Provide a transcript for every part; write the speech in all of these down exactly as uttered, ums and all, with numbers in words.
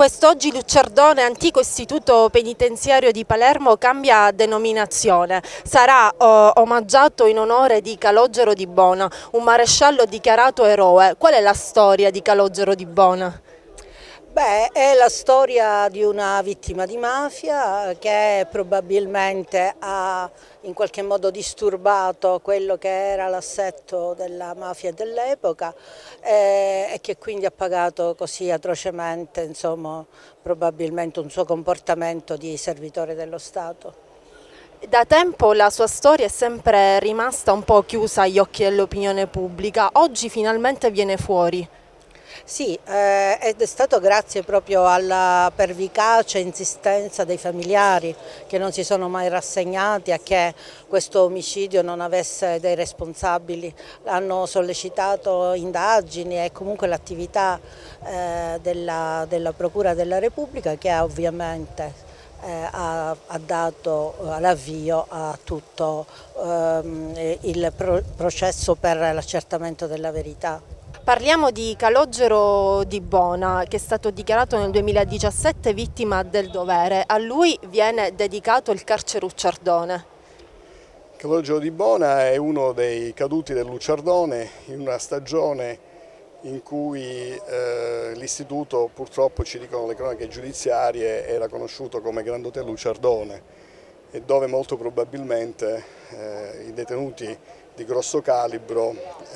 Quest'oggi Lucciardone, antico istituto penitenziario di Palermo, cambia denominazione. Sarà oh, omaggiato in onore di Calogero di Bona, un maresciallo dichiarato eroe. Qual è la storia di Calogero di Bona? Beh, è la storia di una vittima di mafia che probabilmente ha in qualche modo disturbato quello che era l'assetto della mafia dell'epoca eh, e che quindi ha pagato così atrocemente, insomma, probabilmente un suo comportamento di servitore dello Stato. Da tempo la sua storia è sempre rimasta un po' chiusa agli occhi dell'opinione pubblica, oggi finalmente viene fuori. Sì, eh, ed è stato grazie proprio alla pervicace insistenza dei familiari che non si sono mai rassegnati a che questo omicidio non avesse dei responsabili, hanno sollecitato indagini e comunque l'attività eh, della, della Procura della Repubblica che ha ovviamente Eh, ha, ha dato l'avvio a tutto ehm, il pro processo per l'accertamento della verità. Parliamo di Calogero di Bona, che è stato dichiarato nel duemiladiciassette vittima del dovere. A lui viene dedicato il carcere Lucciardone. Calogero di Bona è uno dei caduti del Lucciardone in una stagione in cui eh, l'istituto, purtroppo ci dicono le cronache giudiziarie, era conosciuto come Grand Hotel Lucciardone e dove molto probabilmente eh, i detenuti di grosso calibro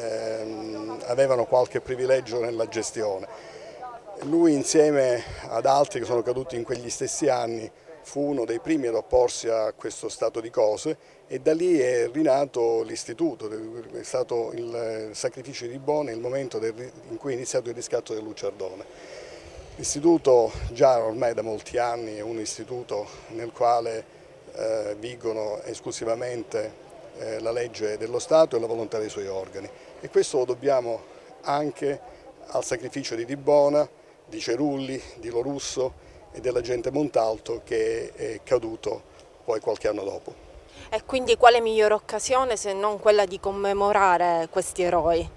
ehm, avevano qualche privilegio nella gestione. Lui, insieme ad altri che sono caduti in quegli stessi anni, fu uno dei primi ad opporsi a questo stato di cose e da lì è rinato l'istituto, è stato il sacrificio di Bona il momento del, in cui è iniziato il riscatto del Lucciardone. L'istituto già ormai da molti anni è un istituto nel quale eh, vigono esclusivamente eh, la legge dello Stato e la volontà dei suoi organi e questo lo dobbiamo anche al sacrificio di Di Bona, di Cerulli, di Lorusso e dell'agente Montalto che è caduto poi qualche anno dopo. E quindi quale migliore occasione se non quella di commemorare questi eroi?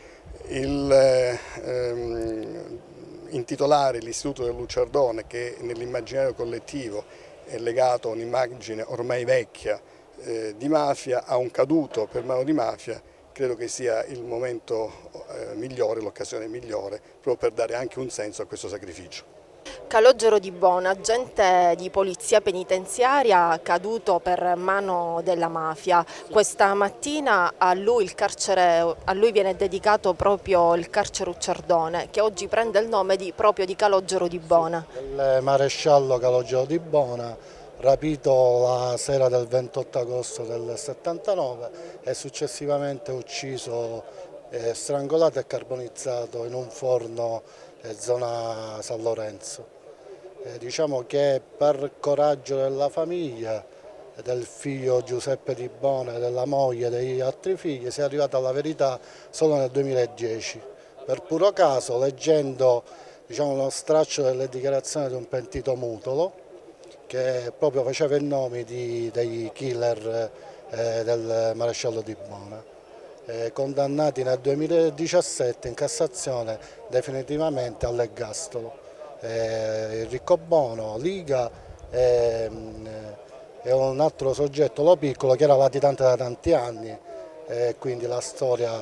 Il, ehm, intitolare l'Istituto del Lucciardone, che nell'immaginario collettivo è legato a un'immagine ormai vecchia eh, di mafia, a un caduto per mano di mafia, credo che sia il momento eh, migliore, l'occasione migliore, proprio per dare anche un senso a questo sacrificio. Calogero di Bona, agente di polizia penitenziaria caduto per mano della mafia. Questa mattina a lui, il carcere, a lui viene dedicato proprio il carcere Lucciardone, che oggi prende il nome di, proprio di Calogero di Bona. Sì, il maresciallo Calogero di Bona, rapito la sera del ventotto agosto del settantanove e successivamente ucciso, eh, strangolato e carbonizzato in un forno eh, zona San Lorenzo. Eh, diciamo che per coraggio della famiglia, del figlio Giuseppe Di Bona e della moglie e degli altri figli, si è arrivata alla verità solo nel duemiladieci. Per puro caso, leggendo diciamo, uno straccio delle dichiarazioni di un pentito Mutolo, che proprio faceva i nomi di, dei killer eh, del maresciallo Di Bona, eh, condannati nel duemiladiciassette in Cassazione definitivamente all'ergastolo. Eh, il Riccobono, Liga e, e un altro soggetto, Lo Piccolo, che era latitante da tanti anni e quindi la storia,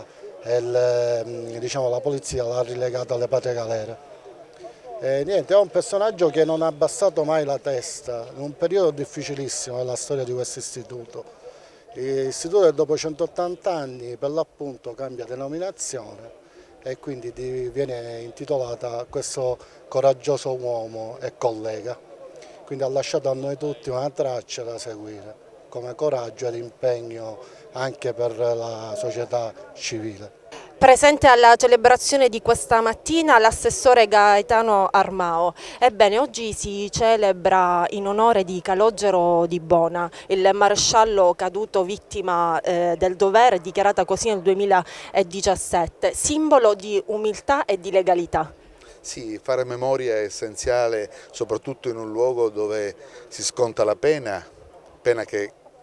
il, diciamo, la polizia l'ha rilegata alle patrie galere. E niente, è un personaggio che non ha abbassato mai la testa in un periodo difficilissimo nella storia di questo istituto. L'istituto dopo centottanta anni per l'appunto cambia denominazione e quindi viene intitolata a questo coraggioso uomo e collega. Quindi ha lasciato a noi tutti una traccia da seguire, come coraggio ed impegno anche per la società civile. Presente alla celebrazione di questa mattina l'assessore Gaetano Armao. Ebbene, oggi si celebra in onore di Calogero di Bona, il maresciallo caduto vittima eh, del dovere, dichiarata così nel duemiladiciassette, simbolo di umiltà e di legalità. Sì, fare memoria è essenziale, soprattutto in un luogo dove si sconta la pena, pena che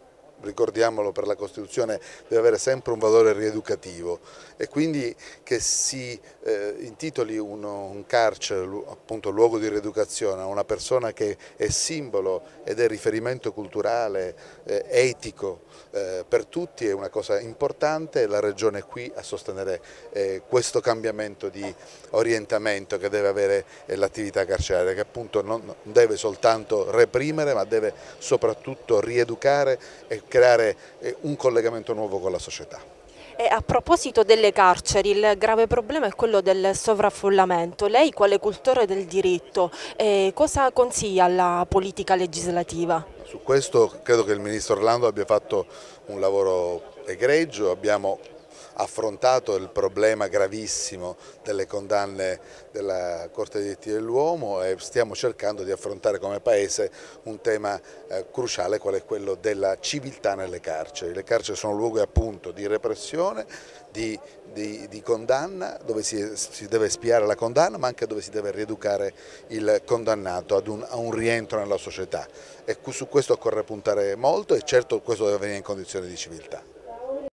ricordiamolo per la Costituzione, deve avere sempre un valore rieducativo e quindi che si eh, intitoli uno, un carcere, appunto luogo di rieducazione, a una persona che è simbolo ed è riferimento culturale, eh, etico eh, per tutti, è una cosa importante. La Regione è qui a sostenere eh, questo cambiamento di orientamento che deve avere eh, l'attività carceraria, che appunto non deve soltanto reprimere ma deve soprattutto rieducare e creare un collegamento nuovo con la società. E a proposito delle carceri, il grave problema è quello del sovraffollamento. Lei, quale cultore del diritto, eh, cosa consiglia alla politica legislativa? Su questo credo che il Ministro Orlando abbia fatto un lavoro egregio, abbiamo affrontato il problema gravissimo delle condanne della Corte dei diritti dell'uomo e stiamo cercando di affrontare come Paese un tema eh, cruciale qual è quello della civiltà nelle carceri. Le carceri sono luoghi appunto di repressione, di, di, di condanna, dove si, si deve espiare la condanna ma anche dove si deve rieducare il condannato ad un, a un rientro nella società e su questo occorre puntare molto e certo questo deve avvenire in condizioni di civiltà.